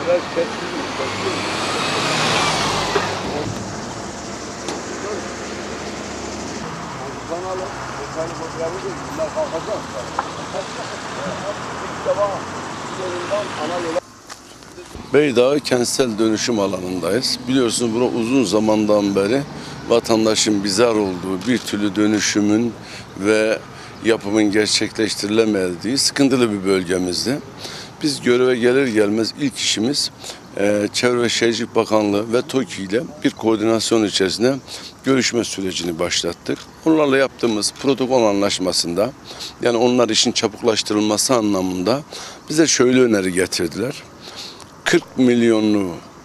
Beydağ kentsel dönüşüm alanındayız. Biliyorsunuz burada uzun zamandan beri vatandaşın bizar olduğu bir türlü dönüşümün ve yapımın gerçekleştirilemediği sıkıntılı bir bölgemizdi. Biz göreve gelir gelmez ilk işimiz Çevre ve Şehircilik Bakanlığı ve TOKİ ile bir koordinasyon içerisinde görüşme sürecini başlattık. Onlarla yaptığımız protokol anlaşmasında, yani onlar işin çabuklaştırılması anlamında bize şöyle öneri getirdiler. 40 milyonlu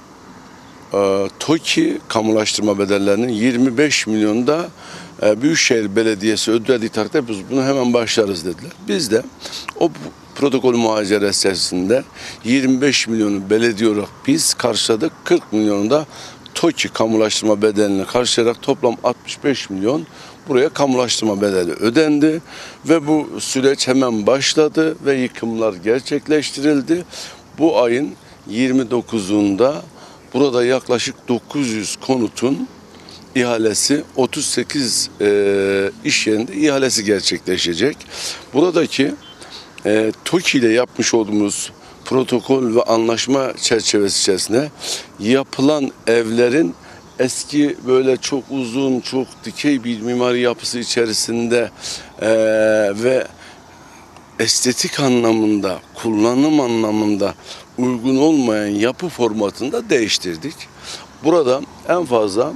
TOKİ kamulaştırma bedellerinin 25 milyonda Büyükşehir Belediyesi ödediği takdirde biz bunu hemen başlarız dediler. Biz de o protokol muhaceresinde 25 milyonu belediye olarak biz karşıladık. 40 milyonu da TOKİ kamulaştırma bedelini karşılayarak toplam 65 milyon buraya kamulaştırma bedeli ödendi ve bu süreç hemen başladı ve yıkımlar gerçekleştirildi. Bu ayın 29'unda burada yaklaşık 900 konutun ihalesi, 38 iş yerinde ihalesi gerçekleşecek. Buradaki TOKİ ile yapmış olduğumuz protokol ve anlaşma çerçevesi içerisinde yapılan evlerin eski böyle çok uzun, çok dikey bir mimari yapısı içerisinde ve estetik anlamında, kullanım anlamında uygun olmayan yapı formatında değiştirdik. Burada en fazla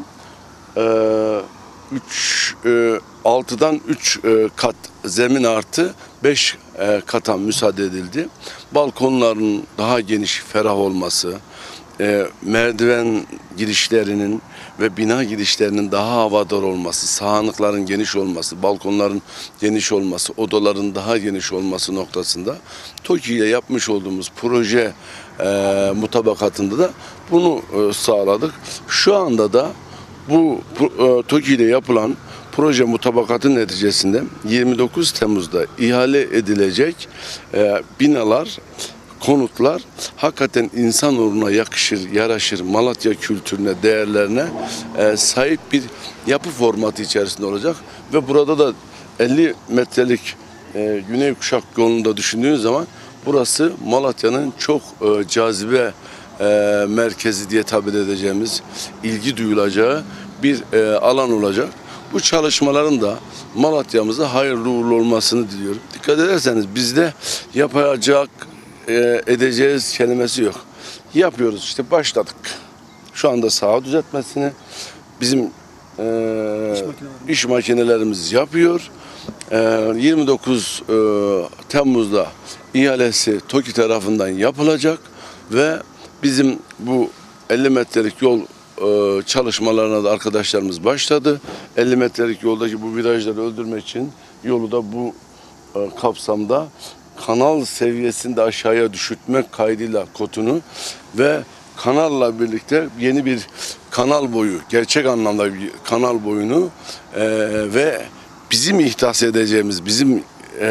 6'dan 3 kat zemin artı 5 kata müsaade edildi. Balkonların daha geniş, ferah olması, merdiven girişlerinin ve bina girişlerinin daha havadar olması, sahanlıkların geniş olması, balkonların geniş olması, odaların daha geniş olması noktasında TOKİ ile yapmış olduğumuz proje mutabakatında da bunu sağladık. Şu anda da bu TOKİ ile yapılan proje mutabakatı neticesinde 29 Temmuz'da ihale edilecek binalar, konutlar hakikaten insanoğluna yakışır, yaraşır, Malatya kültürüne, değerlerine sahip bir yapı formatı içerisinde olacak. Ve burada da 50 metrelik Güney Kuşak yolunda düşündüğünüz zaman burası Malatya'nın çok cazibe merkezi diye tabir edeceğimiz, ilgi duyulacağı bir alan olacak. Bu çalışmaların da Malatya'mıza hayırlı uğurlu olmasını diliyorum. Dikkat ederseniz bizde yapacak, edeceğiz kelimesi yok. Yapıyoruz işte, başladık. Şu anda saha düzeltmesini bizim iş makinelerimiz yapıyor. 29 Temmuz'da ihalesi TOKİ tarafından yapılacak ve bizim bu 50 metrelik yol çalışmalarına da arkadaşlarımız başladı. 50 metrelik yoldaki bu virajları öldürmek için yolu da bu kapsamda kanal seviyesinde aşağıya düşürtmek kaydıyla kotunu ve kanalla birlikte yeni bir kanal boyu, gerçek anlamda bir kanal boyunu ve bizim ihdas edeceğimiz, bizim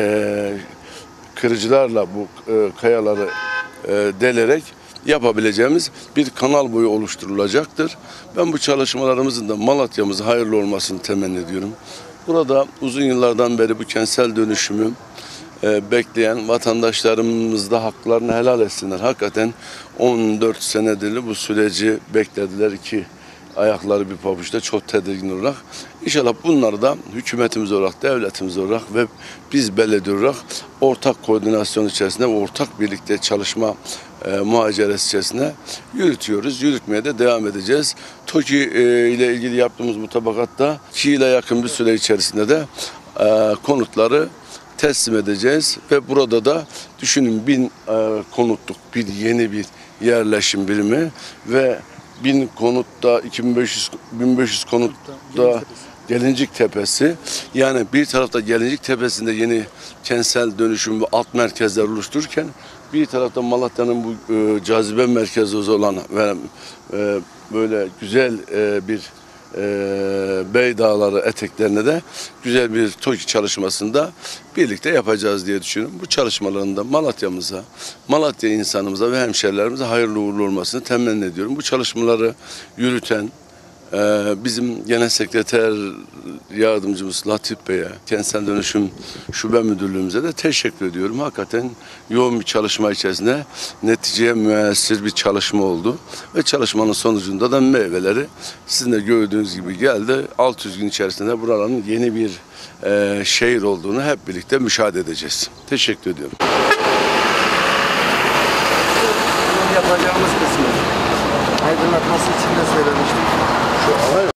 kırıcılarla bu kayaları delerek yapabileceğimiz bir kanal boyu oluşturulacaktır. Ben bu çalışmalarımızın da Malatya'mıza hayırlı olmasını temenni ediyorum. Burada uzun yıllardan beri bu kentsel dönüşümü bekleyen vatandaşlarımız da haklarını helal etsinler. Hakikaten 14 senedir bu süreci beklediler ki ayakları bir pabuçta, çok tedirgin olarak. İnşallah bunları da hükümetimiz olarak, devletimiz olarak ve biz belediye olarak ortak koordinasyon içerisinde, ortak birlikte çalışma muhaceresi içerisinde yürütüyoruz. Yürütmeye de devam edeceğiz. TOKİ ile ilgili yaptığımız mutabakatta 2 yıla yakın bir süre içerisinde de konutları teslim edeceğiz ve burada da düşünün 1000 konutluk bir yeni bir yerleşim birimi ve 1000 konutta 1500 konutta Gelincik Tepesi, yani bir tarafta Gelincik Tepesi'nde yeni kentsel dönüşüm ve alt merkezler oluştururken bir tarafta Malatya'nın bu cazibe merkezi olan ve böyle güzel bir Bey Dağları eteklerine de güzel bir TOKİ çalışmasında birlikte yapacağız diye düşünüyorum. Bu çalışmalarında Malatya'mıza, Malatya insanımıza ve hemşerilerimize hayırlı uğurlu olmasını temenni ediyorum. Bu çalışmaları yürüten bizim Genel Sekreter Yardımcımız Latif Bey'e, Kentsel Dönüşüm Şube Müdürlüğümüze de teşekkür ediyorum. Hakikaten yoğun bir çalışma içerisinde neticeye müessir bir çalışma oldu. Ve çalışmanın sonucunda da meyveleri sizin de gördüğünüz gibi geldi. 600 gün içerisinde buranın yeni bir şehir olduğunu hep birlikte müşahede edeceğiz. Teşekkür ediyorum. Yapacağımız kısmı aydınlatması için de söylemiştik.